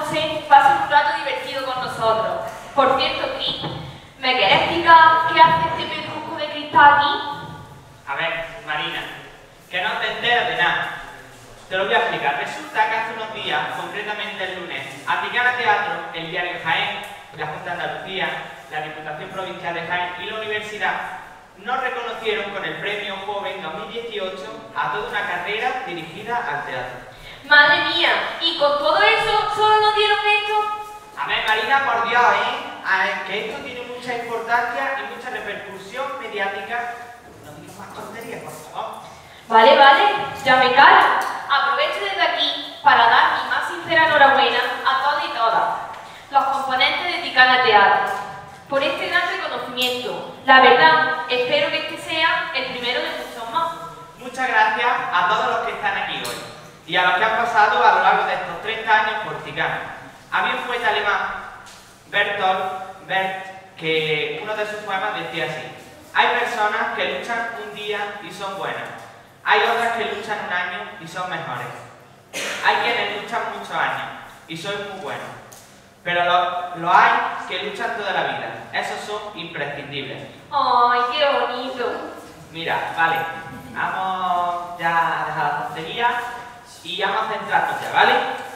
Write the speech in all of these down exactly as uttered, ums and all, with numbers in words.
noche pase un rato divertido con nosotros. Por cierto, Cris, ¿me quieres explicar qué hace este pedrusco de cristal aquí? A ver, Marina, que no te enteras de nada. Te lo voy a explicar. Resulta que hace unos días, concretamente el lunes, Aticana Teatro, el diario Jaén, la Junta de Andalucía, la Diputación Provincial de Jaén y la Universidad nos reconocieron con el Premio Joven dos mil dieciocho a toda una carrera dirigida al teatro. Madre mía, ¿y con todo eso solo nos dieron esto? A ver, Marina, por Dios, ¿eh? A ver, que esto tiene mucha importancia y mucha repercusión mediática. No digas más tonterías, por favor. Vale, vale, ya me callo. Aprovecho desde aquí para dar mi más sincera enhorabuena a todos y todas los componentes de Ticana Teatro por este gran reconocimiento. La verdad, espero que este sea el primero de muchos más. Muchas gracias a todos los que están aquí hoy y a los que han pasado a lo largo de estos treinta años por Ticana. Había un poeta alemán, Bertolt Brecht, que uno de sus poemas decía así: hay personas que luchan un día y son buenas, hay otras que luchan un año y son mejores, hay quienes luchan muchos años y son muy buenos, pero lo, lo hay que luchan toda la vida, esos son imprescindibles. ¡Ay, qué bonito! Mira, vale, vamos ya a dejar la tontería y vamos a centrarnos ya, ¿vale?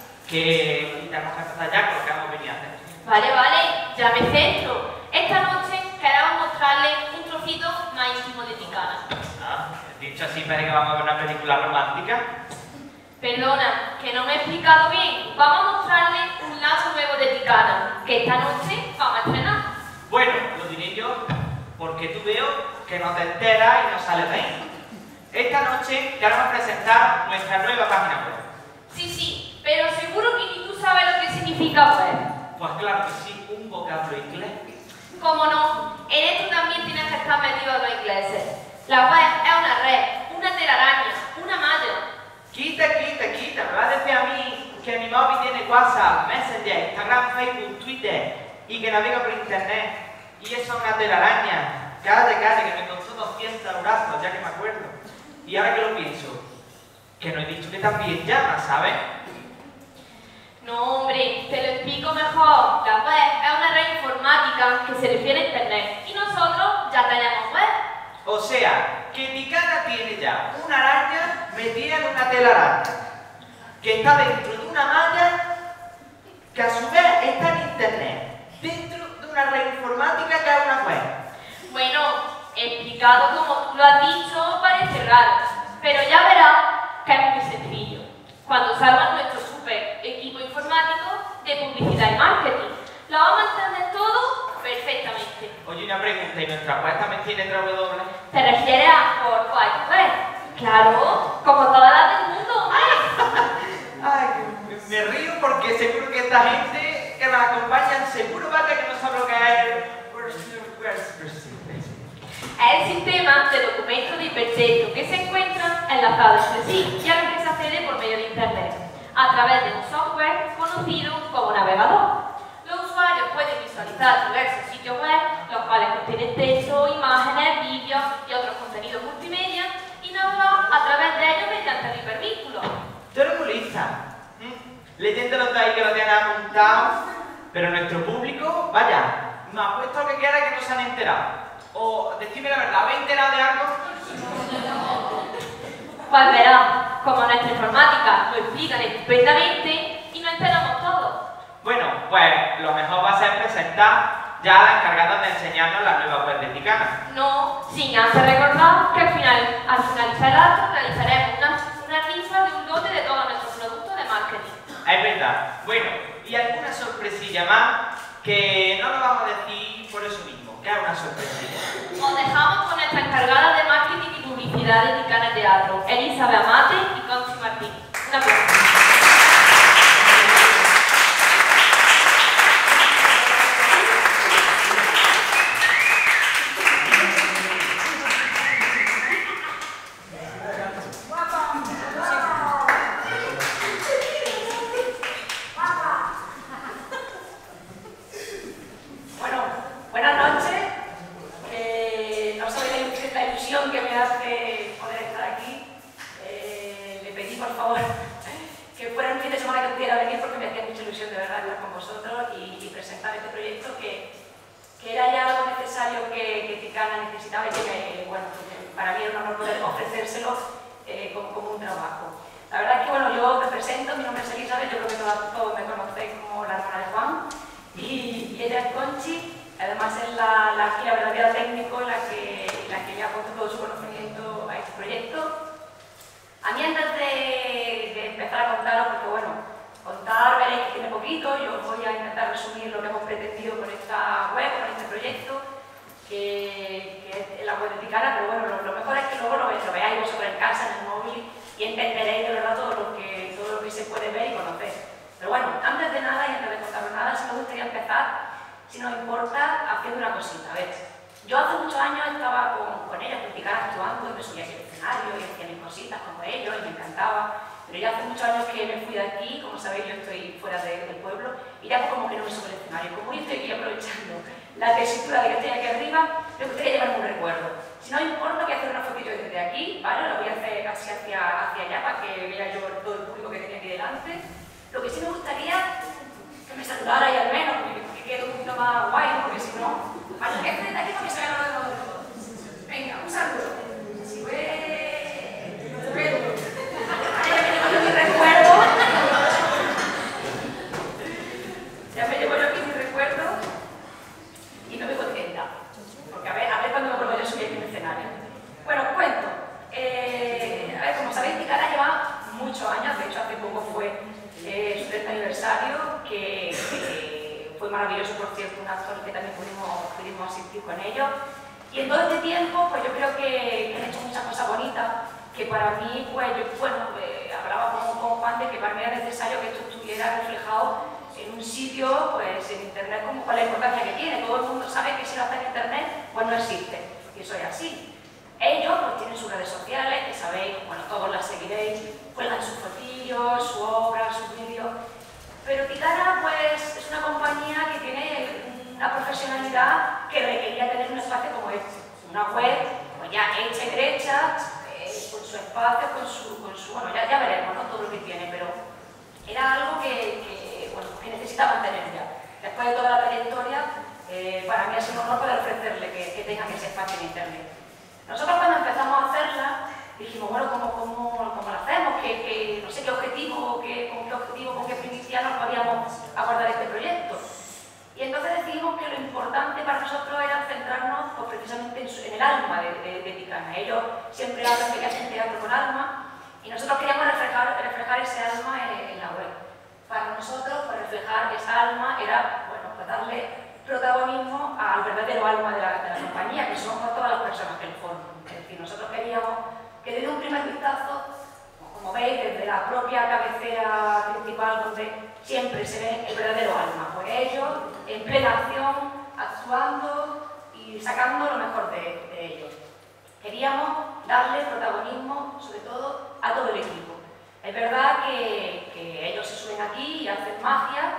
Que tenemos que empezar ya con lo que hemos venido a hacer. Vale, vale, ya me centro. Esta noche queremos mostrarles un trocito más íntimo de Ticana. Ah, dicho así, parece que vamos a ver una película romántica. Perdona, que no me he explicado bien. Vamos a mostrarles un lado nuevo de Ticana, que esta noche vamos a estrenar. Bueno, lo diré yo, porque tú veo que no te enteras y no sales de ahí. Esta noche queremos presentar nuestra nueva página web. Sí, sí, pero seguro que ni tú sabes lo que significa web. Pues claro que sí, un vocablo inglés. Cómo no, en esto también tienen que estar metidos los ingleses. La web es una red, una telaraña, una malla. Quita, quita, quita, me va a decir a mí que mi móvil tiene WhatsApp, Messenger, Instagram, Facebook, Twitter y que navega por internet. Y eso es una telaraña. Cállate, cállate, que me costó doscientos euros, ya que me acuerdo. Y ahora que lo pienso, que no he dicho que también llama, ¿sabes? No, hombre, te lo explico mejor. La web es una red informática que se refiere a internet y nosotros ya tenemos web. O sea, que Ticana tiene ya una araña metida en una telaraña, que está dentro de una malla, que a su vez está en internet, dentro de una red informática que es una web. Bueno, explicado como tú lo has dicho, parece raro, pero ya verás que es muy sencillo. Cuando salga nuestro super equipo informático de publicidad y marketing, lo vamos a entender todo perfectamente. Oye, una pregunta, ¿y nuestra web también tiene W? ¿Te refieres a World Wide Web? Claro, como todas las del mundo. Ay, que me río porque seguro que esta gente que nos acompaña seguro va a que no sabe lo que es. Es el sistema de documentos de hipertexto que se encuentran enlazados entre sí y a los que se accede por medio de internet, a través de un software conocido como navegador. Los usuarios pueden visualizar diversos sitios web, los cuales contienen texto, imágenes, vídeos y otros contenidos multimedia, y navegar a través de ellos mediante el hipervínculo. Tú eres muy lista. Leyéndolo de ahí que lo tienen apuntado, pero nuestro público, vaya, me ha puesto lo que quiera que no se han enterado. O, decime la verdad, ¿habéis enterado de algo? Pues verás, como nuestra informática lo explican estupendamente y nos enteramos todos. Bueno, pues lo mejor va a ser presentar ya a la encargada de enseñarnos la nueva web de Ticana. No, sin antes recordar que al, final, al finalizar el acto realizaremos una, una rifa de un lote de todos nuestros productos de marketing. Es verdad. Bueno, y alguna sorpresilla más que no lo vamos a decir por eso mismo, que es una sorpresilla. Os dejamos con nuestra encargada de marketing y publicidad de Ticana Teatro, Elizabeth Amate y Conchi Martín. Un aplauso. Que me hace poder estar aquí, eh, le pedí por favor que era ya algo necesario que, que Ticana necesitaba y que, bueno, para mí era un honor poder ofrecérselo eh, como, como un trabajo. La verdad es que, bueno, yo me presento, mi nombre es Elizabeth, yo creo que todos, todos me conocéis como la hermana de Juan, y, y ella es Conchi, además es la, la, la verdadera técnico, la que, la que ya ha puesto todo su conocimiento a este proyecto. A mí, antes de, de empezar a contaros, porque bueno, contar veréis que tiene poquito, yo voy a intentar resumir lo que hemos pretendido con esta web, con este proyecto, que, que es la web de Ticana, pero bueno, lo, lo mejor es que luego lo, lo veáis vosotros en casa, en el móvil, y entenderéis de verdad todo lo que, todo lo que se puede ver y conocer. Pero bueno, antes de nada y antes de contaros nada, sí me gustaría empezar, si nos importa, haciendo una cosita. A ver, yo hace muchos años estaba con, con ellos, con Ticana, actuando, y me subía aquí al escenario y hacía mis cositas como ellos y me encantaba. Pero ya hace muchos años que me fui de aquí, como sabéis, yo estoy fuera de, del pueblo, y ya pues como que no me subo al escenario. Como yo estoy aquí aprovechando la tesitura de que estoy aquí arriba, me gustaría llevarme un recuerdo. Si no importa, voy a hacer una fotito desde aquí, ¿vale? Lo voy a hacer casi hacia, hacia allá para que vea yo todo el público que tenía aquí delante. Lo que sí me gustaría que me saludara y al menos, que quede un poquito más guay, porque si no, vale, que esté de aquí porque se vea lo de todos. Venga, un saludo. Si ve... Vale, mi recuerdo. Ya me llevo yo aquí mi recuerdo y no me contenta. Porque a ver, a ver cuando me vuelvo yo a subir aquí en el escenario. Bueno, os cuento. Eh, a ver, como sabéis, Ticana lleva muchos años, de hecho hace poco fue eh, su treinta aniversario, que, que fue maravilloso, por cierto, un acto al que también pudimos, pudimos asistir con ellos. Y en todo este tiempo, pues yo creo que, que han hecho muchas cosas bonitas, que para mí, pues yo, bueno, eh, hablaba con, con Juan de que para mí era necesario que esto estuviera reflejado en un sitio, pues en internet, como cuál es la importancia que tiene. Todo el mundo sabe que si no está en internet, pues no existe, y eso es así. Ellos pues tienen sus redes sociales, que sabéis, bueno, todos las seguiréis, cuelgan sus fotillos, su obra, sus vídeos, pero Ticana pues es una compañía que tiene una profesionalidad que requería tener un espacio como este, una web pues ya hecha y derecha, eh, con su espacio, con su, con su bueno, ya, ya veremos, ¿no? Todo lo que tiene, pero era algo que, que, bueno, que necesita mantener ya. Después de toda la trayectoria, eh, para mí ha sido un honor poder ofrecerle que, que tengan ese espacio en internet. Nosotros cuando empezamos a hacerla, dijimos, bueno, ¿cómo, cómo, cómo lo hacemos? ¿Qué, qué, no sé qué objetivo, qué, con qué objetivo, con qué primicia nos podíamos abordar este proyecto. Y entonces decidimos que lo importante para nosotros era centrarnos pues, precisamente en, su, en el alma de, de, de Ticana. Ellos siempre hablan de que hacen teatro con alma, y nosotros queríamos reflejar, reflejar ese alma en, en la web. Para nosotros, pues, reflejar esa alma era, bueno, pues darle protagonismo al verdadero alma de la, de la compañía, que son todas las personas que lo forman. Es decir, nosotros queríamos que desde un primer vistazo, como veis, desde la propia cabecera principal, donde siempre se ve el verdadero alma, pues ellos en plena acción, actuando y sacando lo mejor de, de ellos. Queríamos darle protagonismo, sobre todo, a todo el equipo. Es verdad que, que ellos se suben aquí y hacen magia,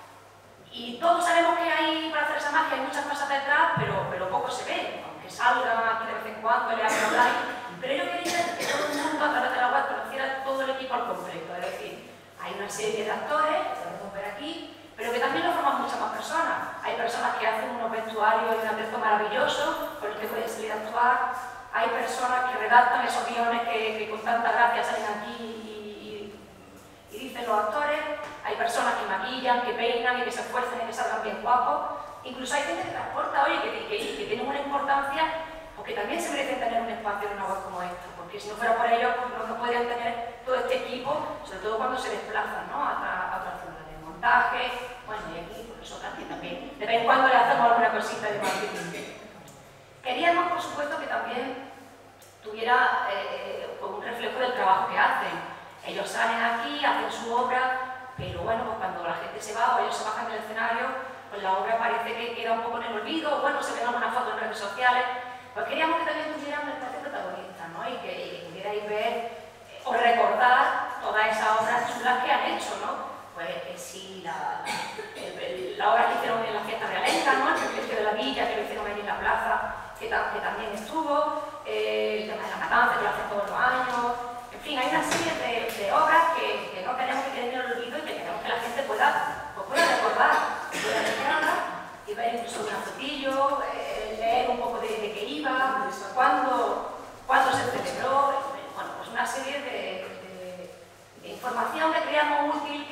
y todos sabemos que hay, para hacer esa magia, hay muchas cosas detrás, pero, pero poco se ve, aunque salgan aquí de vez en cuando, le hagan online. Pero yo quería que todo el mundo, a través de la web, conociera todo el equipo al completo. Es decir, hay una serie de actores, que podemos ver aquí, pero que también lo forman muchas más personas. Hay personas que hacen unos vestuarios y un aspecto maravilloso, con los que pueden salir a actuar. Hay personas que redactan esos guiones que, que con tanta gracia salen aquí y, y, y dicen los actores. Hay personas que maquillan, que peinan y que se esfuerzan y que salgan bien guapos. Incluso hay gente que transporta, oye, que, que, que tienen una importancia, porque también se merecen tener un espacio en una web como esta, porque si no fuera por ellos, pues no podrían tener todo este equipo, sobre todo cuando se desplazan, ¿no? a, a, a otras zonas de montaje, bueno, y aquí, por eso también, de vez en cuando le hacemos alguna cosita de marketing. Queríamos, por supuesto, que también tuviera eh, un reflejo del trabajo que hacen. Ellos salen aquí, hacen su obra, pero bueno, pues cuando la gente se va o ellos se bajan del escenario, pues la obra parece que queda un poco en el olvido, o bueno, se ven algunas fotos en redes sociales, pues queríamos que también tuvieran un espacio protagonista, ¿no? Y que, y que pudierais ver eh, o recordar todas esas obras chulas que han hecho, ¿no? Pues eh, sí, la, el, el, la obra que hicieron en la fiesta realenga, ¿no? El privilegio de la villa, que lo hicieron allí en la plaza, que, que también estuvo, eh, el tema de la matanza, que lo hacen todos los años. En fin, hay una serie de, de obras que, que no queremos que queden en el olvido y que queremos que la gente pueda, pues pueda recordar, pueda recordarla y ver incluso una fotillo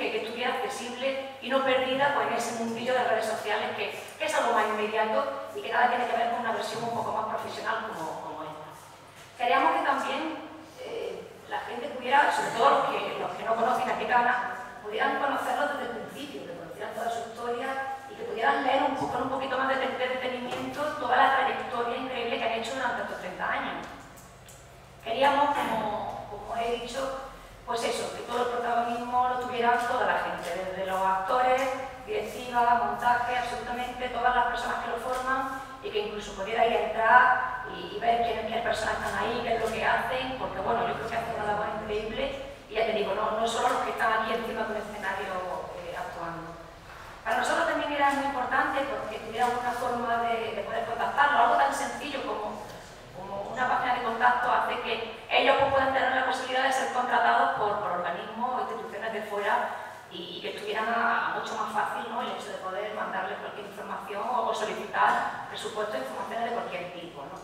que, que estuviera accesible y no perdida pues, en ese mundillo de redes sociales que, que es algo más inmediato y que nada tiene que ver con una versión un poco más profesional como, como esta. Queríamos que también eh, la gente pudiera, sobre todo los que, los que no conocen a Ticana, pudieran conocerlo desde el principio, que conocieran toda su historia y que pudieran leer un, con un poquito más de detenimiento toda la trayectoria increíble que han hecho durante estos treinta años. Queríamos, como, como he dicho, pues eso, que todo el protagonismo lo tuviera toda la gente, desde los actores, directiva, montaje, absolutamente todas las personas que lo forman y que incluso pudierais entrar y, y ver quiénes, quiénes personas están ahí, qué es lo que hacen, porque bueno, yo creo que hacen una labor increíble y ya te digo, no, no solo los que están aquí encima de un escenario eh, actuando. Para nosotros también era muy importante porque tuviéramos una forma de, de poder contactarlo, algo tan sencillo como, como una página de contacto hace que ellos pues, puedan tener la posibilidad de ser contratados por, por organismos o instituciones de fuera y, y que estuvieran a, a mucho más fácil, ¿no?, el hecho de poder mandarles cualquier información o, o solicitar presupuestos e informaciones de cualquier tipo, ¿no?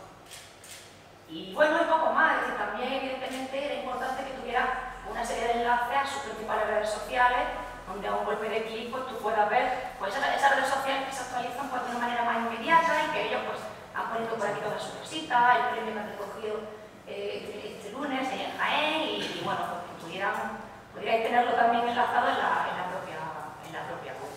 Y bueno, y poco más, es decir, también evidentemente era importante que tuviera una serie de enlaces a sus principales redes sociales, donde a un golpe de clic pues, tú puedas ver pues, esas, esas redes sociales que se actualizan pues, de una manera más inmediata y que ellos pues, han puesto por aquí todas sus cositas, el premio que han recogido eh, este lunes en Jaén y, y bueno, pues que pudieran, pudierais tenerlo también enlazado en la, en la, propia, en la propia web.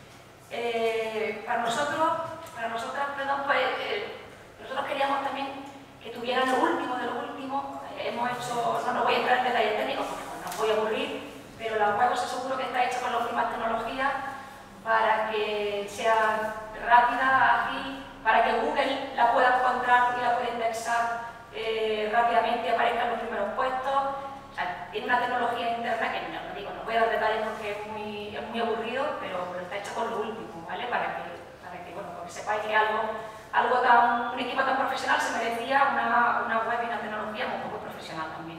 Eh, para nosotros, para nosotras, perdón, pues eh, nosotros queríamos también que tuvieran lo último de lo último. Eh, hemos hecho, no, no voy a entrar en detalles técnicos porque bueno, no os voy a aburrir, pero la web os aseguro que está hecha con las últimas tecnologías para que sea rápida, ágil, para que Google la pueda encontrar y la pueda indexar eh, rápidamente y aparezca en los primeros puestos. O sea, tiene una tecnología interna que no, no digo, no voy a dar detalles porque es muy, es muy aburrido, pero, pero está hecha con lo último, ¿vale? Para que, para que, bueno, para que sepáis que algo, algo tan, un equipo tan profesional se merecía una, una web y una tecnología muy poco profesional también.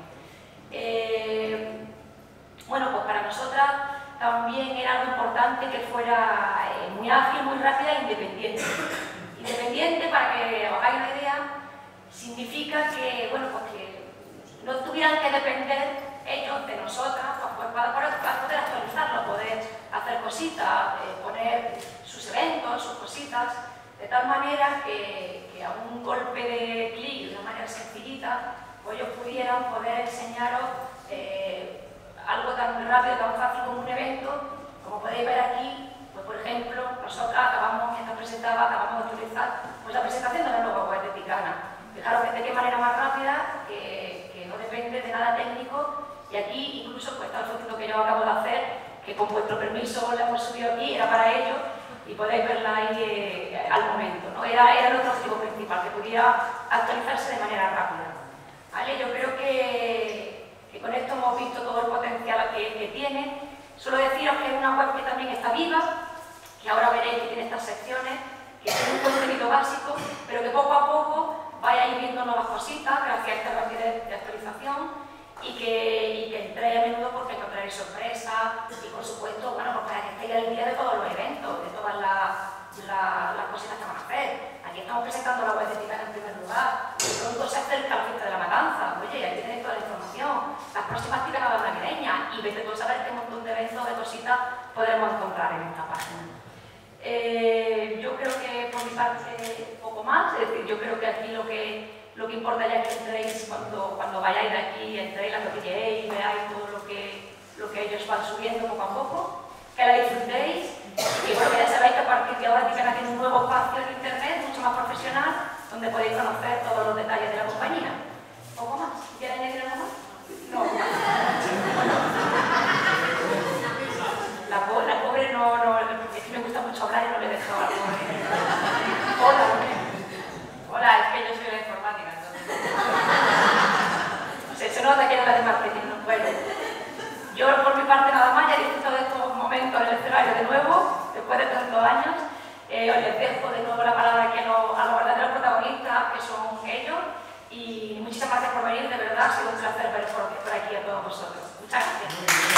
Eh, bueno, pues para nosotras también era algo importante que fuera eh, muy ágil, muy rápida e independiente. Independiente, para que os hagáis una idea, significa que, bueno, pues que no tuvieran que depender ellos de nosotras pues, para, para, para poder actualizarlo, poder hacer cositas, eh, poner sus eventos, sus cositas, de tal manera que, que a un golpe de clic, de una manera sencillita, pues ellos pudieran poder enseñaros eh, algo tan rápido, tan fácil como un evento. Como podéis ver aquí, pues por ejemplo, nosotros acabamos, mientras presentaba, acabamos de actualizar pues, la presentación de la nueva web de Ticana. Fijaros de qué manera más rápida, que, que no depende de nada técnico, y aquí incluso pues, está el fotito que yo acabo de hacer, que con vuestro permiso la hemos subido aquí, era para ello, y podéis verla ahí eh, al momento, ¿no? Era, era nuestro objetivo principal, que pudiera actualizarse de manera rápida. ¿Vale? Yo creo que, que con esto hemos visto todo el potencial que, que tiene. Solo deciros que es una web que también está viva, que ahora veréis que tiene estas secciones, que tiene un contenido básico, pero que poco a poco vaya a ir viendo nuevas cositas gracias a esta rapidez de actualización y que, y que entréis a menudo porque encontraréis sorpresas y por supuesto, bueno, pues para que estéis al día de todos los eventos, de todas las, las, las cositas que van a hacer. Aquí estamos presentando la web de Ticana en primer lugar, pronto se acerca la fiesta de la matanza, oye, aquí tenéis toda la información, las próximas Ticanadas navideñas y vete tú a saber qué montón de eventos, de cositas podremos encontrar en esta página. Eh, yo creo que por mi parte poco más, es decir, yo creo que aquí lo que, lo que importa ya es que entréis cuando, cuando vayáis de aquí, entréis, la cotilleéis, veáis todo lo que, lo que ellos van subiendo poco a poco, que la disfrutéis y bueno, que ya sabéis que a partir de ahora Ticana tiene un nuevo espacio en internet, mucho más profesional, donde podéis conocer todos los detalles de la compañía. ¿Poco más? ¿Quieres añadir algo más? No. La, po la pobre no, no, es que me gusta mucho hablar y no le he dejado a la pobre. Hola. Hola, es que yo soy la informática, entonces. Se, se nota que era la de marketing, no puedo. Yo por mi parte nada más, ya he disfrutado de estos momentos en el escenario de nuevo, después de tantos años. Eh, os les dejo de nuevo la palabra aquí a los, a los verdaderos protagonistas, que son ellos. Y muchísimas gracias por venir, de verdad, ha sido un placer ver por, por aquí a todos vosotros. Muchas gracias.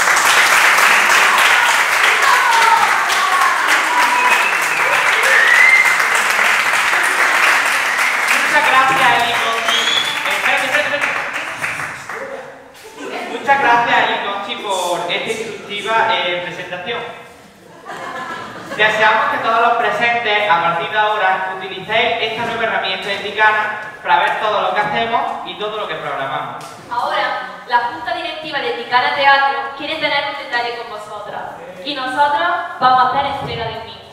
Muchas gracias, Eli Conchi. Espérate, espérate, espérate. Muchas gracias, Eli Conchi, por esta instructiva eh, presentación. Deseamos que todos los presentes, a partir de ahora, utilicéis esta nueva herramienta de Ticana para ver todo lo que hacemos y todo lo que programamos. Ahora, la Junta Directiva de Ticana Teatro quiere tener un detalle con vosotras y nosotros vamos a hacer entrega de un mismo.